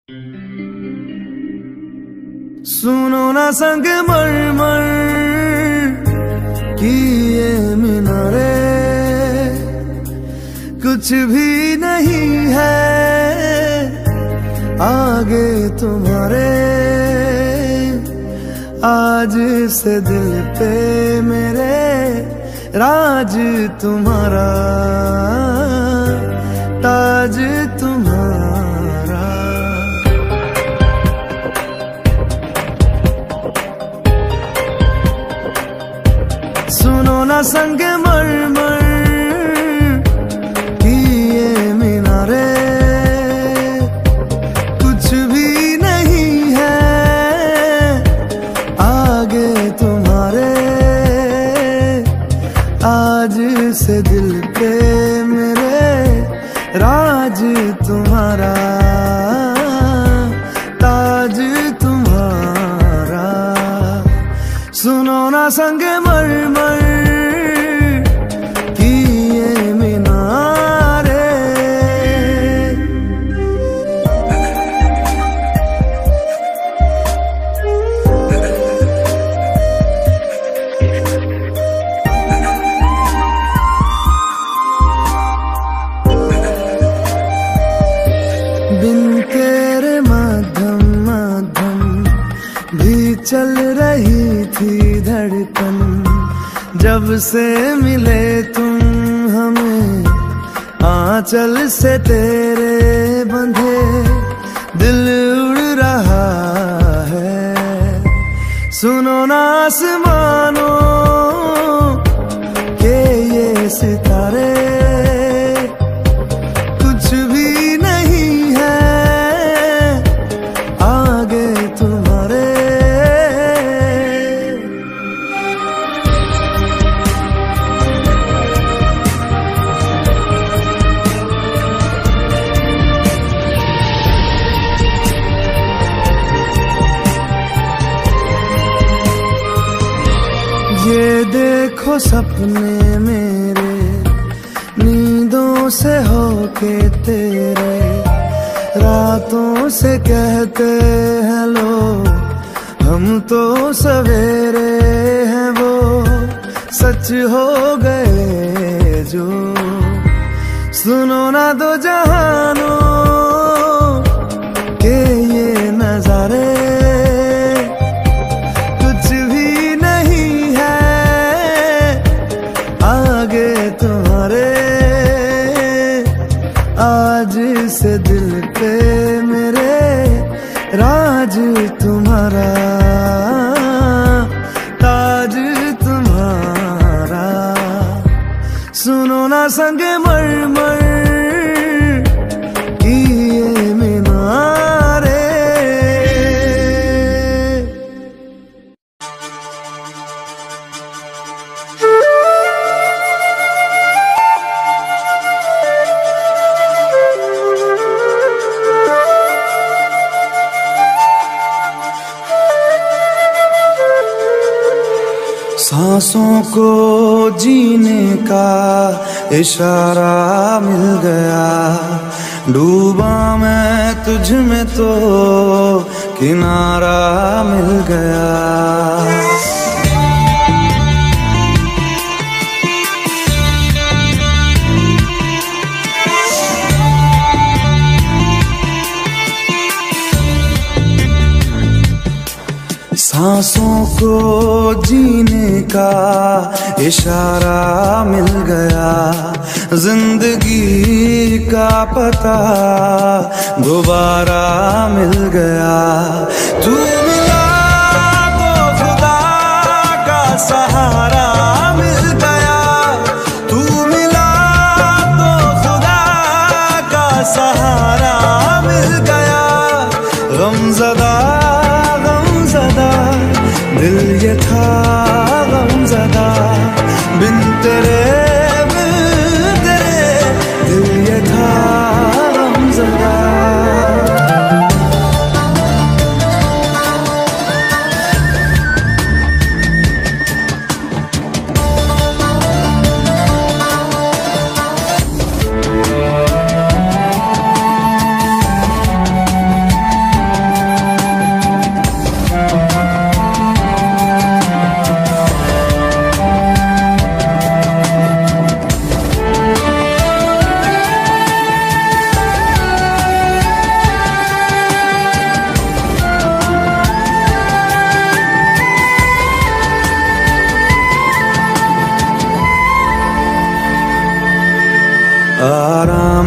सुनो ना संगमरमर की ये मीनारे, कुछ भी नहीं है आगे तुम्हारे। आज से दिल पे मेरे राज तुम्हारा, ताज तुम्हारा। सुनो ना संगमरमर की ये मीनारे, कुछ भी नहीं है आगे तुम्हारे। आज से दिल पे मेरे राज तुम्हारा, ताज तुम्हारा। सुनो ना संगमरमर की ये मीनारे। बिन तेरे मध्यम मध्यम भी चल रही थी धड़कन। जब से मिले तुम हमें आंचल से तेरे बंधे, दिल उड़ रहा है। सुनो ना आसमानों के ये सितारे, कुछ भी नहीं है आगे तुम्हारे। ये देखो सपने मेरे नींदों से होके तेरे, रातों से कहते हैं लोग हम तो सवेरे हैं। वो सच हो गए जो, सुनो ना दो जहानों के ये नजारे, कुछ भी नहीं है आगे तुम्हारे। आज से दिल पे मेरे राज तुम्हारा, ताज तुम्हारा। सुनो ना संगमरमर की ये मीनारे। सांसों को जीने का इशारा मिल गया, डूबा मैं तुझ में तो किनारा मिल गया। सांसों को जीने का इशारा मिल गया, जिंदगी का पता दोबारा मिल गया। तू मिला तो खुदा का सहारा मिल गया, तू मिला तो खुदा का सहारा मिल गया। गमज़दा दिल ये था गमज़दा, बिन तेरे दिल ये था गमज़दा।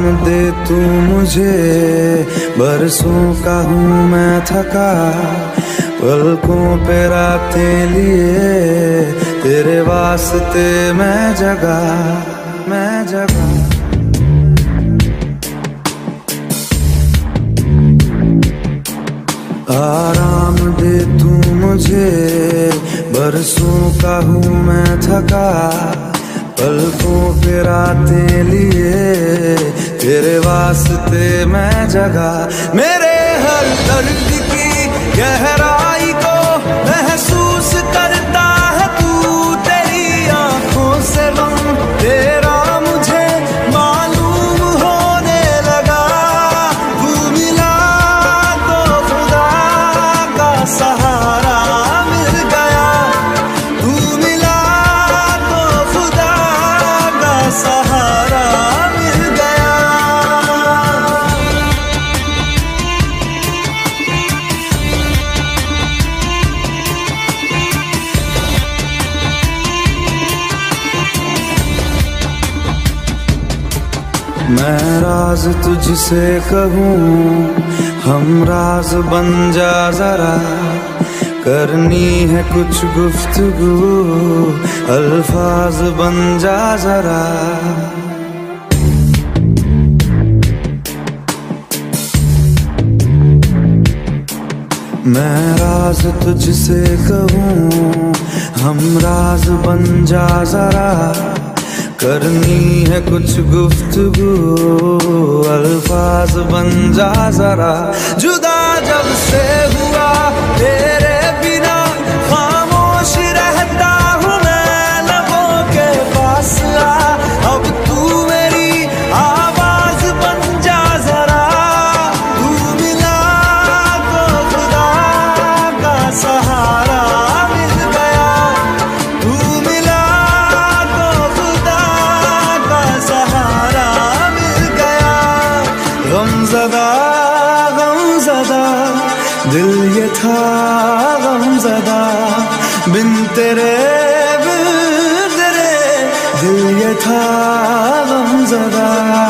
दे तू मुझे, बरसों का हूँ मैं थका, पलकों पे रातें लिए, तेरे वास्ते मैं जगा, मैं जगा। आराम दे तू मुझे, बरसों का हूँ मैं थका, पलकों पे रातें लिए, तेरे वास्ते मैं जगा। मेरे हर दर्द की गहराई को महसूस करता है तू, तेरी आंखों से गम तेरा मुझे मालूम होने लगा। तू मिला तो खुदा का सहारा मिल गया, तू मिला तो खुदा का सहारा मिल गया। मैं राज तुझसे कहूँ, हम राज बन जा जरा, करनी है कुछ गुफ्तगू, अल्फाज बन जा जरा। मैं राज तुझसे कहूँ, हम राज बन जा जरा, करनी है कुछ गुफ्तगू, अल्फाज बन जा जरा। जुदा जब से हुआ तेरे बिना, खामोश रहता हूँ मैं, लबों के पास आ, अब तू मेरी आवाज बन जा जरा। तू मिला तो खुदा का सहारा मिल गया, तू मिला तो खुदा का सहारा मिल गया। गमज़दा गमज़दा दिल ये था गमज़दा, बिन तेरे दिल ये था गमज़दा।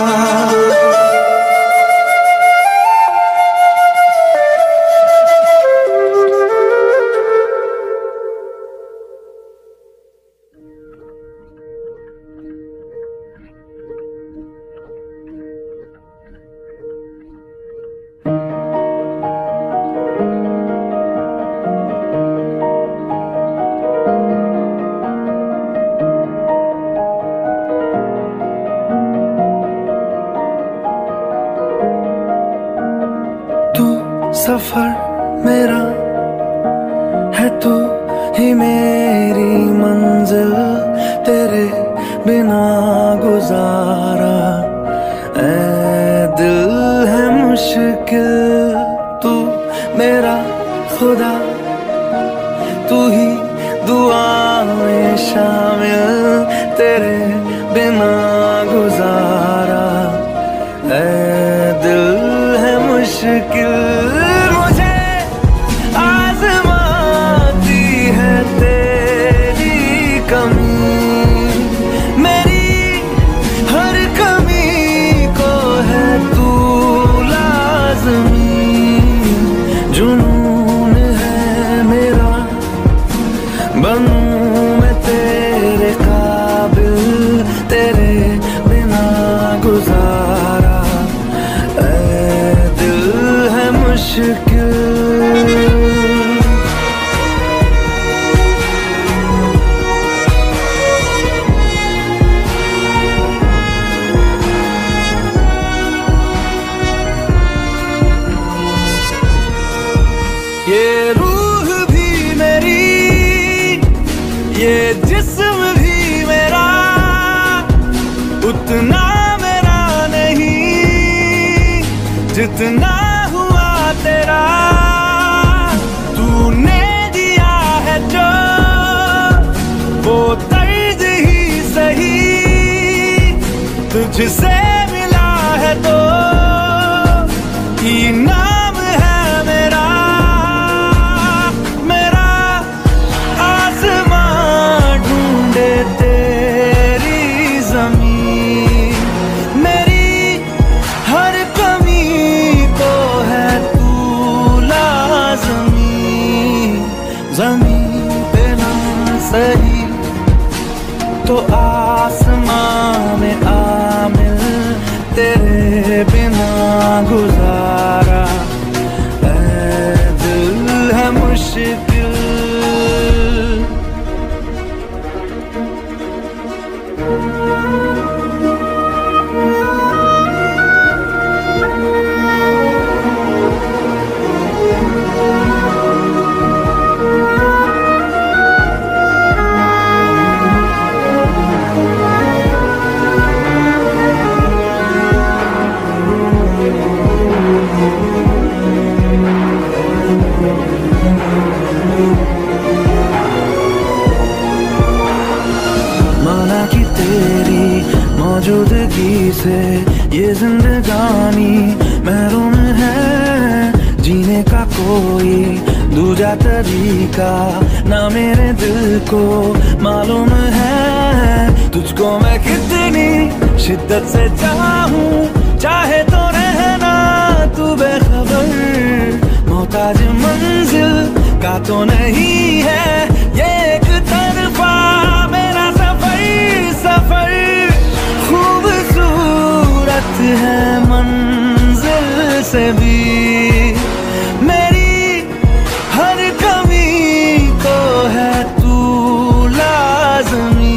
सफर मेरा है तू ही मेरी मंजिल, तेरे बिना गुजारा ऐ दिल है मुश्किल। तू मेरा खुदा, तू ही दुआ में शामिल, तेरे बिना गुजारा ऐ दिल है मुश्किल। जुनून है मेरा, बनूं मैं तेरे काबिल, तेरे बिना गुजारा ऐ दिल है मुश्किल। ये रूह भी मेरी, ये जिस्म भी मेरा, उतना मेरा नहीं जितना हुआ तेरा। तूने दिया है जो वो तर्ज ही सही, तुझसे मिला है तो नाम है मेरा। जीने का कोई दूजा तरीका ना मेरे दिल को मालूम है। तुझको मैं कितनी शिद्दत से चाहूं, चाहे तो रहना तू बेखबर। मोहताज मंजिल का तो नहीं है ये एक तरफा मेरा सफर। सफर खूबसूरत है मंजिल से भी, मेरी हर कमी को है तू लाज़मी।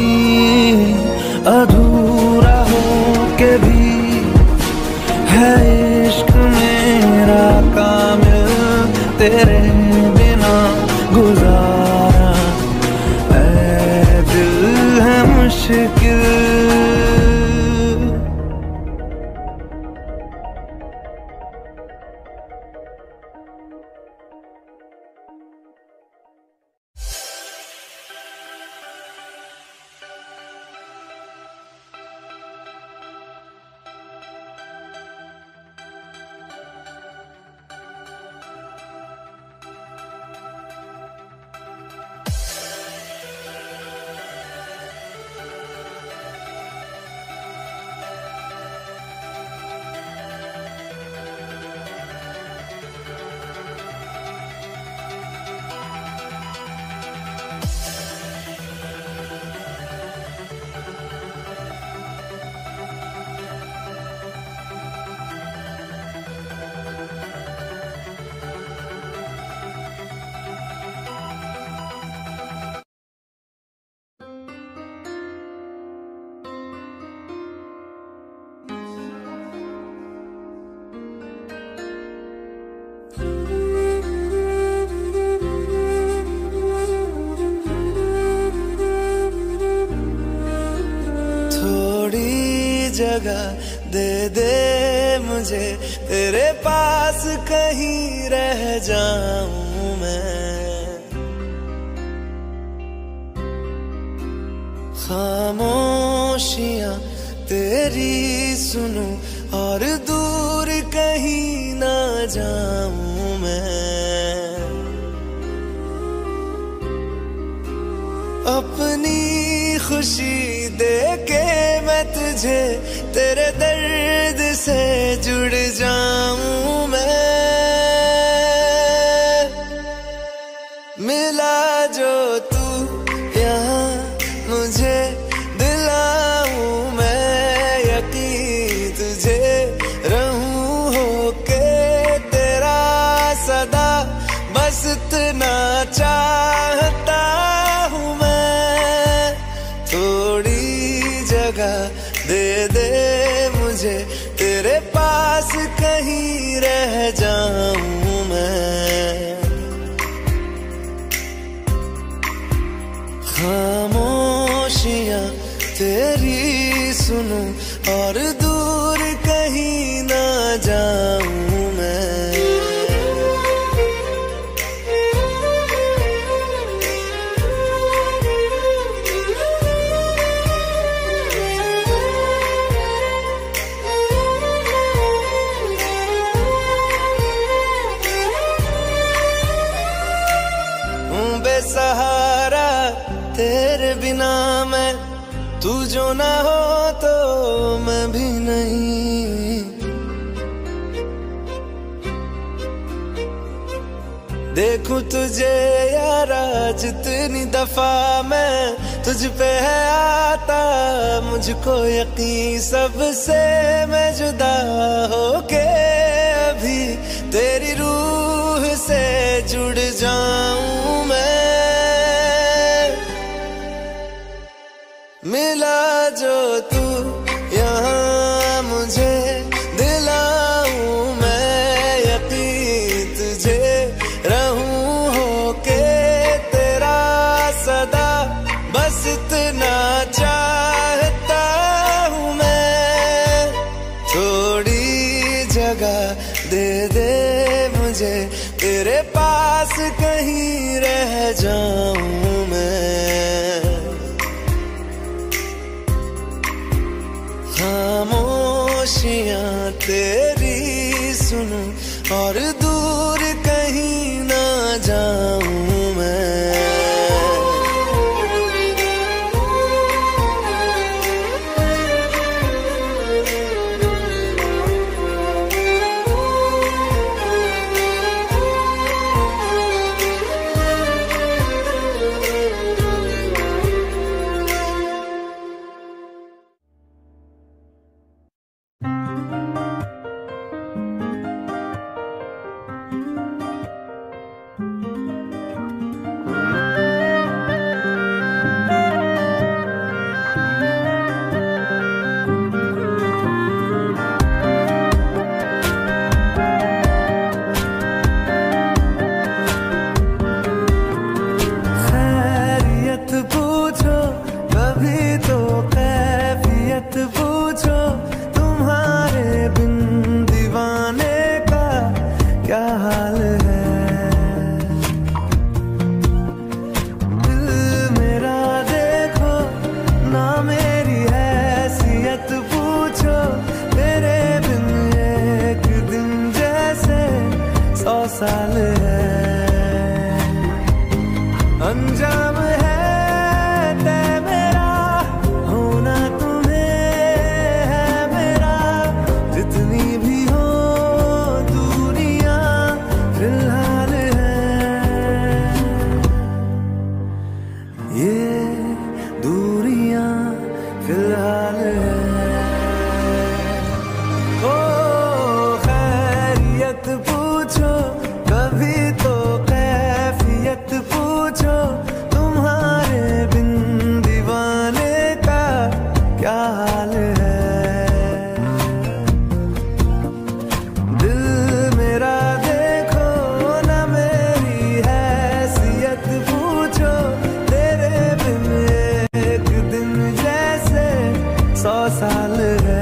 अधूरा हो के भी है इश्क मेरा कामिल, तेरे बिना गुजारा ऐ दिल है मुश्किल। जगह दे दे मुझे, तेरे पास कहीं रह जाऊं मैं। खामोशियां तेरी सुनूं और दूर कहीं ना जाऊं मैं। अपनी खुशी दे के मैं तुझे तेरे दर्द से जुड़ जाऊं मैं। मिला जो तू यहाँ मुझे दिलाऊं मैं यकीन तुझे रहूं होके तेरा सदा, बस इतना चाहता हूँ मैं। थोड़ी जगह दे दे मुझे, तेरे पास कहीं रह जाऊं मैं। खामोशियां तेरी सुनूं और दूर कहीं ना जाऊं मैं। बेसहारा तेरे बिना मैं, तू जो ना हो तो मैं भी नहीं। देखूं तुझे यारा जितनी दफा मैं तुझ पे है आता, मुझको यकीन सबसे मैं जुदा होके अभी तेरी रूह से जुड़ जाऊं मैं। मिला जो तू यहाँ मुझे दिलाऊं मैं यकीन तुझे रहूं होके तेरा सदा, बस इतना चाहता हूँ मैं। थोड़ी जगह दे दे मुझे, तेरे पास कहीं रह जाऊं मैं। खामोशियां तेरी सुनूं और दूर कहीं ना जाऊं मैं। साल है अंजाम है तय मेरा होना तुम्हें है मेरा जितनी भी हो दूरियां फिलहाल है ये दूरियां फिलहाल है। ओ खैरियत पूछो कभी तो कैफियत पूछो तुम्हारे बिन दीवाने का क्या हाल है। दिल मेरा देखो ना मेरी हैसियत पूछो तेरे बिन एक दिन जैसे 100 साल है।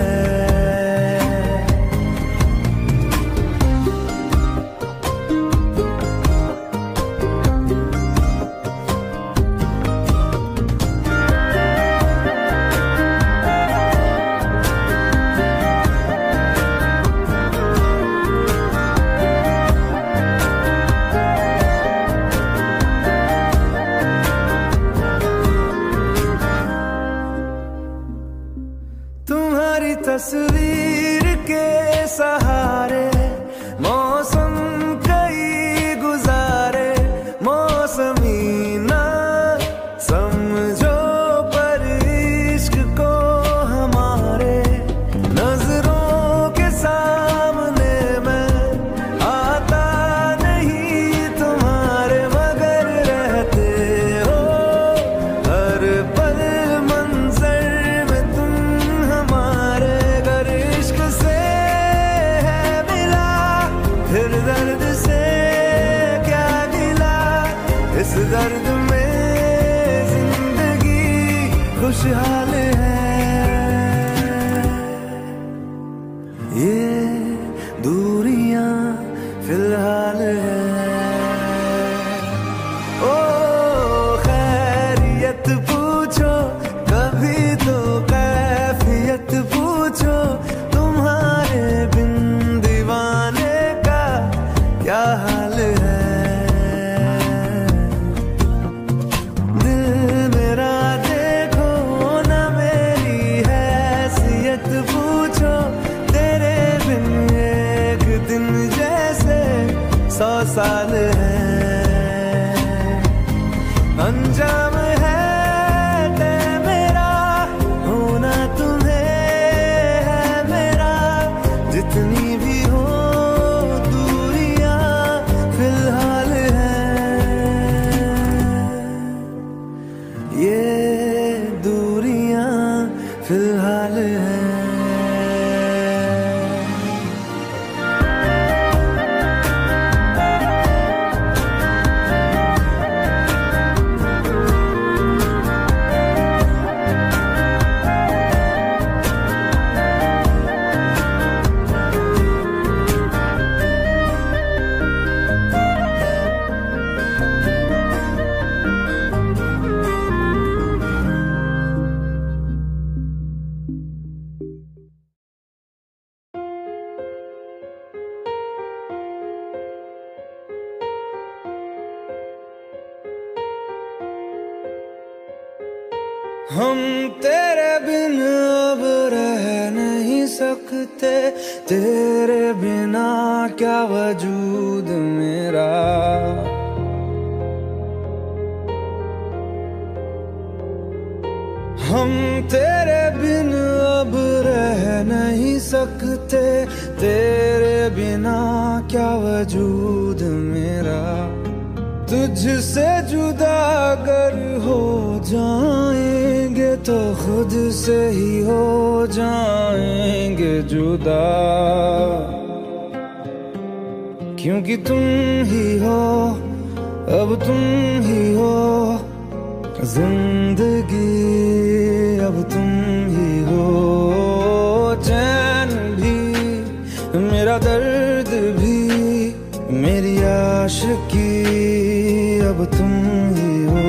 तुम्हारी तस्वीर के सहारे मौसम कई गुजारे मौसमी ना समझो पर इश्क को हमारे नजरों के सामने मैं आता नहीं तुम्हारे मगर रहते हो हर पल मंजर में तुम हमारे घर इश्क से है मिला फिर दर्द से क्या गिला इस दर्द में जिंदगी खुशहाल है। ये दूरियां फिलहाल है। ओ खैरियत पूछो कभी तो कैफियत पूछो तुम्हारे बिन दीवाने का क्या हाल है। दिल मेरा देखो ना मेरी हैसियत पूछो तेरे बिन एक दिन जैसे 100 साल है। अंजाम है तय मेरा होना तुम्हें है मेरा जितनी भी हो दूरियां फिलहाल है। ये दूरियां फिलहाल है। हम तेरे बिन अब रह नहीं सकते, तेरे बिना क्या वजूद मेरा। हम तेरे बिन अब रह नहीं सकते, तेरे बिना क्या वजूद मेरा। तुझसे जुदा अगर हो जाएंगे तो खुद से ही हो जाएंगे जुदा, क्योंकि तुम ही हो, अब तुम ही हो जिंदगी, अब तुम ही हो। चैन भी मेरा दर्द भी मेरी आशिकी, अब तुम ही हो।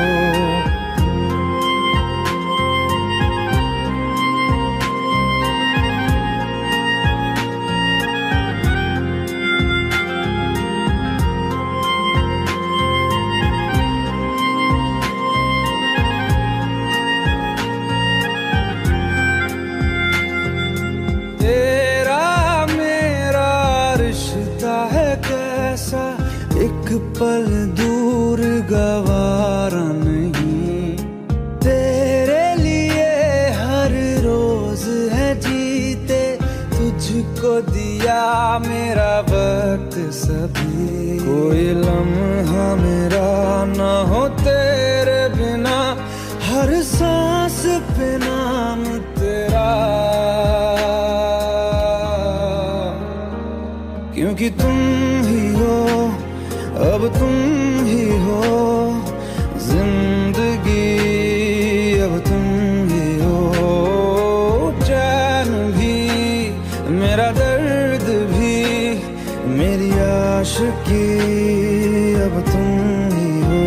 तेरा मेरा रिश्ता है कैसा, एक पल दूर गवारा नहीं। तेरे लिए हर रोज है जीते, तुझको दिया मेरा वक्त सभी। कोई लम्हा मेरा ना हो तेरे बिना, हर सांस पे नाम तेरा, क्योंकि तुम ही हो, अब तुम ही हो जिंदगी, अब तुम ही हो। चैन भी मेरा दर्द भी मेरी आशिकी, अब तुम ही हो।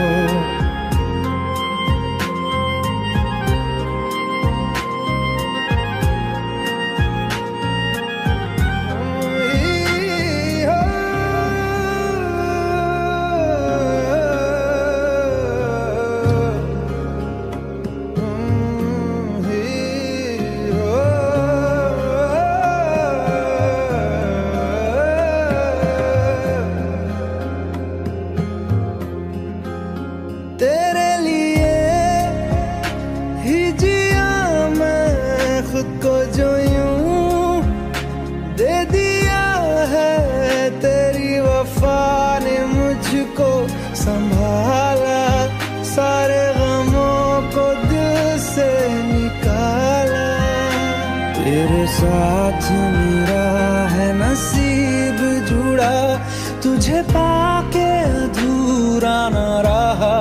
तेरे लिए ही जिया मैं खुद को, जो यूं दे दिया है तेरी वफा ने मुझको संभाला। सारे गमों को दिल से निकाला, तेरे साथ मेरा है नसीब जुड़ा, तुझे पाके अधूरा न रहा।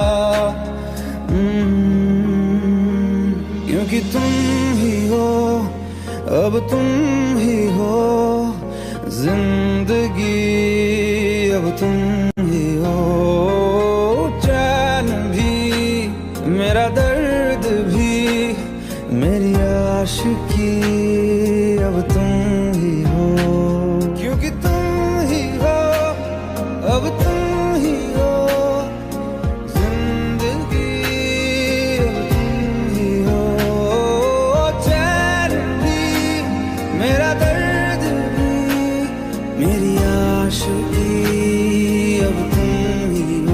क्योंकि तुम ही हो, अब तुम ही हो जिंदगी, अब तुम ही हो। चैन भी मेरा दर्द भी मेरी आशिकी, अब तुम ही हो, क्योंकि तुम ही हो, अब तुम ही हो जिंदगी, अब तुम ही हो। चैन भी मेरा दर्द भी मेरी आशिकी, अब तुम ही हो।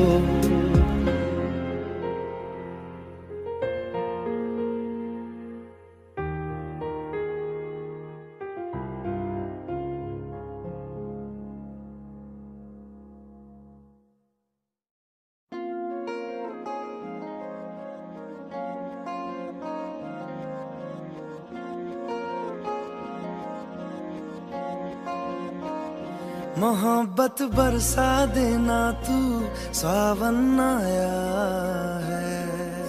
मोहब्बत बरसा देना तू, सावन आया है।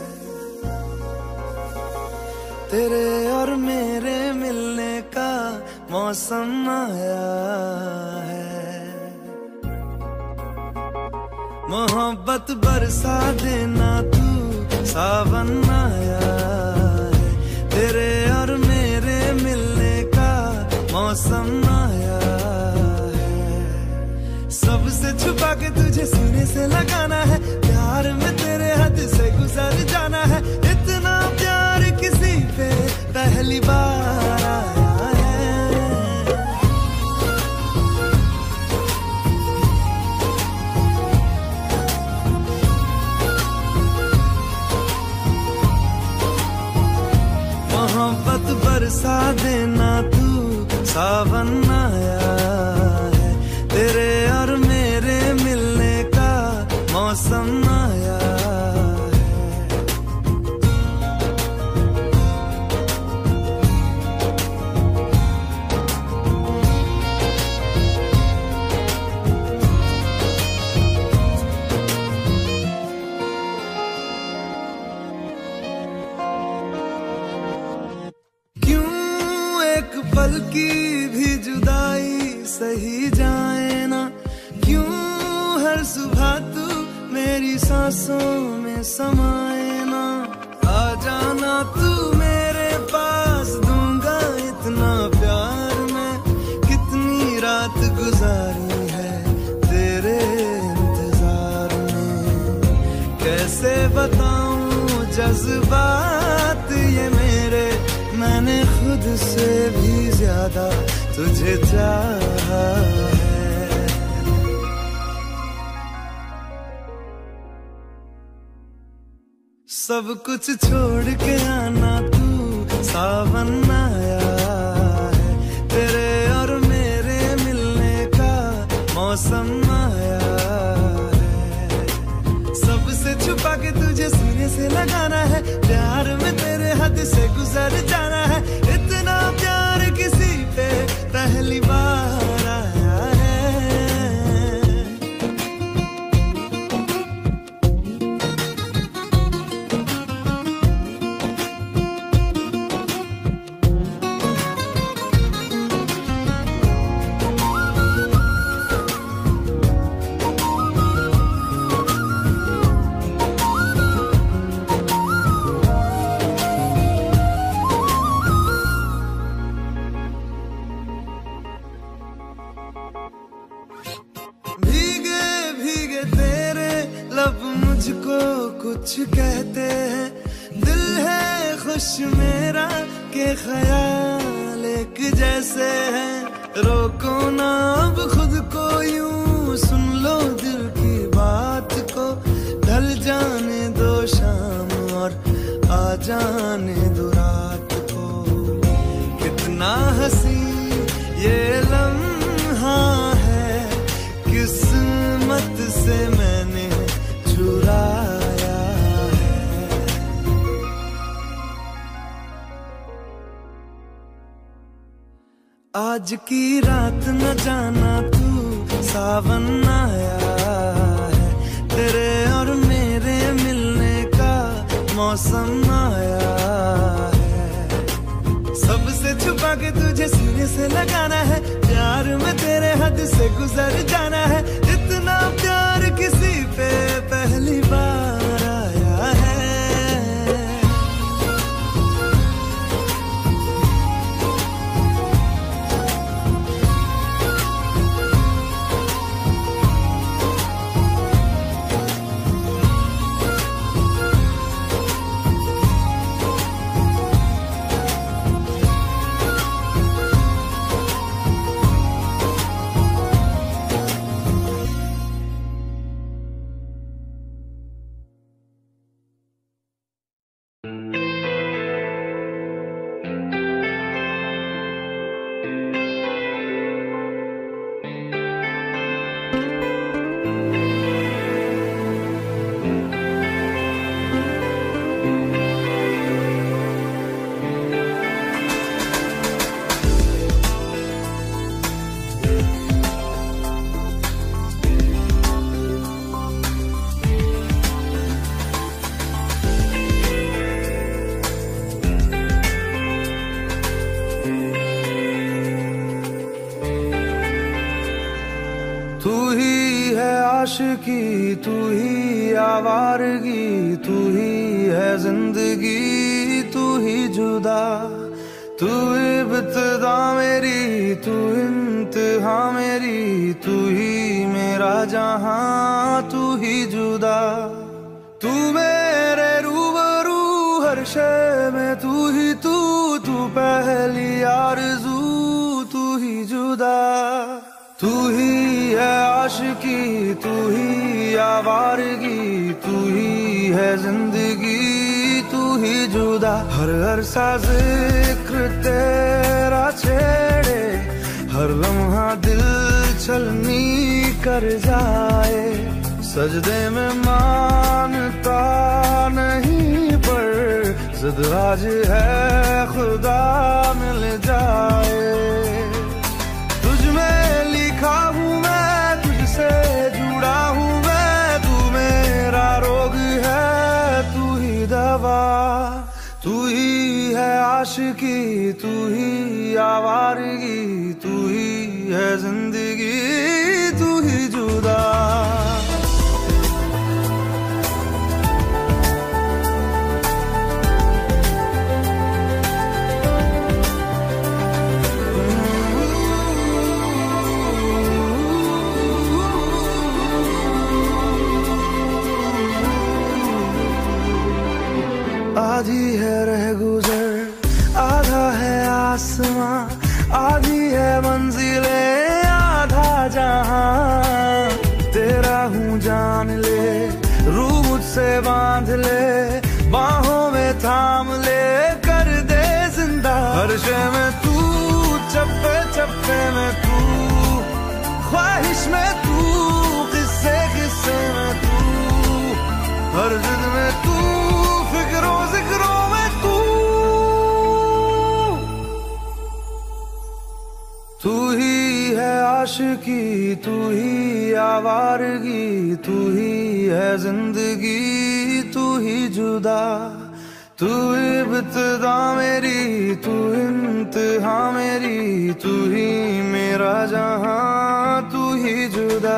तेरे और मेरे मिलने का मौसम आया है। मोहब्बत बरसा देना तू, सावन आया है। तेरे और मेरे मिलने का मौसम आया है। सबसे छुपा के तुझे सीने से लगाना है, प्यार प्यार में तेरे हद से गुजर जाना है, इतना प्यार किसी पे पहली बार आया है। मोहब्बत बरसा देना तू, सावन आया है, तेरे और मेरे मिलने का मौसम आया है। क्यों एक पल की भी जुदाई सही जाए ना, क्यों हर सुबह तू मेरी सांसों में समाए ना। आ जाना तू मेरे पास, दूंगा इतना प्यार मैं, कितनी रात गुजारी है तेरे इंतजार में। कैसे बताऊं जज्बात ये मेरे, मैंने खुद से भी ज्यादा तुझे चाहा है। सब कुछ छोड़ के आना तू, सावन आया है, तेरे और मेरे मिलने का मौसम आया है। सबसे छुपा के तुझे सीने से लगाना है, प्यार में तेरे हद से गुजर जाना है, इतना प्यार किसी पे पहली बार आया है। भीगे भीगे तेरे लब मुझको कुछ कहते हैं, दिल है खुश मेरा के ख्याल एक जैसे हैं। रोको ना अब खुद को यूं, सुन लो दिल की बात को, ढल जाने दो शाम और आ जाने दो रात को। कितना हंसी ये लम्हा है, किस्मत से मैंने चुराया है। आज की रात न जाना तू, सावन आया है, तेरे और मेरे मिलने का मौसम आया है। सबसे छुपा के तुझे सीने से लगाना है, प्यार में तेरे हद से गुजर जाना है, इतना प्यार किसी पे पहली बार आया है। तू ही है आशिकी, तू ही आवारगी, तू ही है जिंदगी, तू ही जुदा। तू इब्तिदा मेरी, तू इंतहा मेरी, तू ही मेरा जहां, तू ही जुदा। तू मेरे रूबरू हर शय में तू ही तू पहली आरज़ू तू ही जुदा। तू ही है आशिकी तू ही आवारगी तू ही है जिंदगी तू ही जुदा। हर सा जिक्र तेरा छेड़े हर लम्हा दिल छलनी कर जाए। सजदे में मानता नहीं पर जिद आज है खुदा मिल जाए। तुझ में लिखा हूँ मैं तुझसे जुड़ा हूँ मैं तू मेरा रोग है तू ही दवा। तू ही है आशिकी तू ही आवारगी तू ही है जिंदगी तू ही जुदा। आधी है रह गुजर आधा है आसमां आधी है मंजिले आधा जहां। तेरा हूँ जान ले रूह मुझसे बांध ले बाहों में थाम ले कर दे जिंदा। हर शय में तू चप्पे चप्पे में तू ख्वाहिश में तू किस्से किस्से में तू हर जिद में तू फिक्रों जिक्रों में तू। तू ही है आशिकी तू ही आवारगी तू ही है जिंदगी तू ही जुदा। तू इब्तिदा मेरी तू इंतहा मेरी तू ही मेरा जहां तू ही जुदा।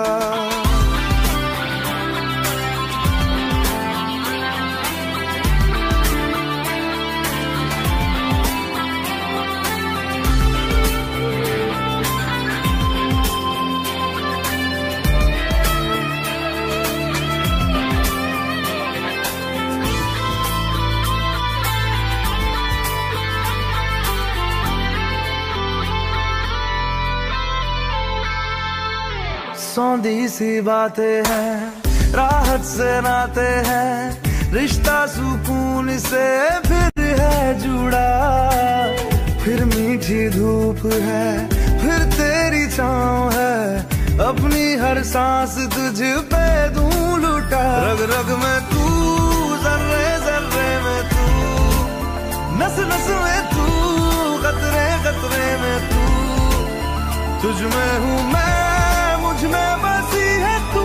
सौंधी सी बातें हैं राहत से नाते हैं रिश्ता सुकून से फिर है जुड़ा। फिर मीठी धूप है फिर तेरी छाँव है अपनी हर सांस तुझ पे दूं लुटा। रग रग में तू जर्रे जर्रे में तू नस नस में तू कतरे कतरे में तू। तुझ में हूँ मैं मुझ में बसी है तू।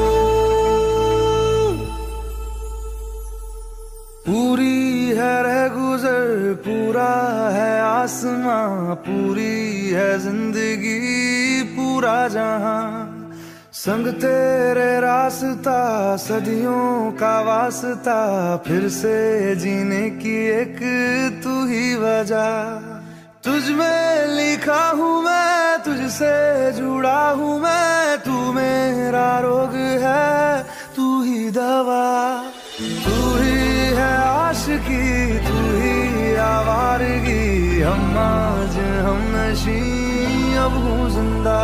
पूरी है रह गुजर पूरा है आसमां पूरी है जिंदगी पूरा जहां। संग तेरे रास्ता सदियों का वास्ता फिर से जीने की एक तू ही वजह। तुझ में लिखा हूँ मैं तुझसे जुड़ा हूँ मैं तू मेरा रोग है तू ही दवा। तू ही है आशिकी तू ही आवारगी हम आज हम नशी अब हूँ जिंदा।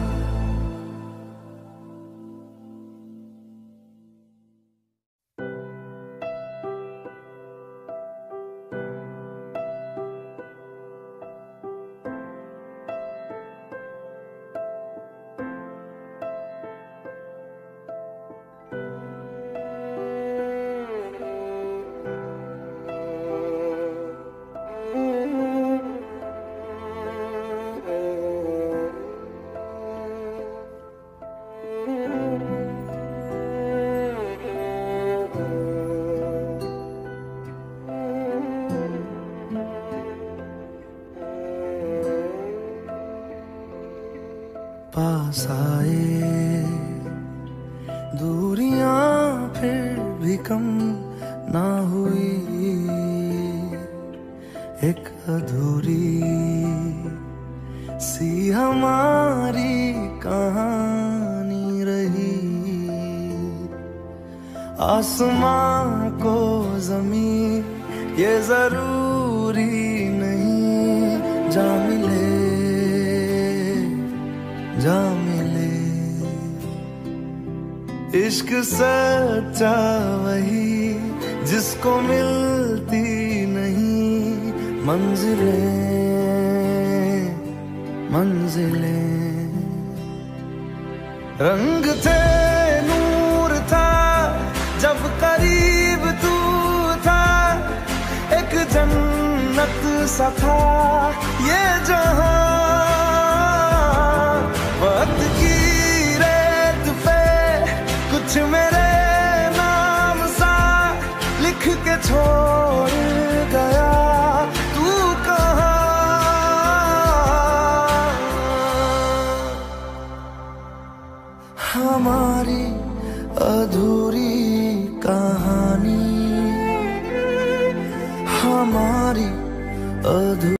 पास आए दूरियां फिर भी कम ना हुई एक अधूरी सी हमारी कहानी रही। आसमां को ज़मीं ये जरूरी नहीं, जा मिले जा मिले। इश्क सच्चा वही जिसको मिलती नहीं मंजिलें मंजिलें। रंग थे नूर था जब करीब तू था, एक जन्नत सा था ये जहां। वक्त की रेत पे कुछ मेरे नाम सा लिख के छोड़ गया, तू कहाँ। हमारी अधूरी कहानी, हमारी अधूरी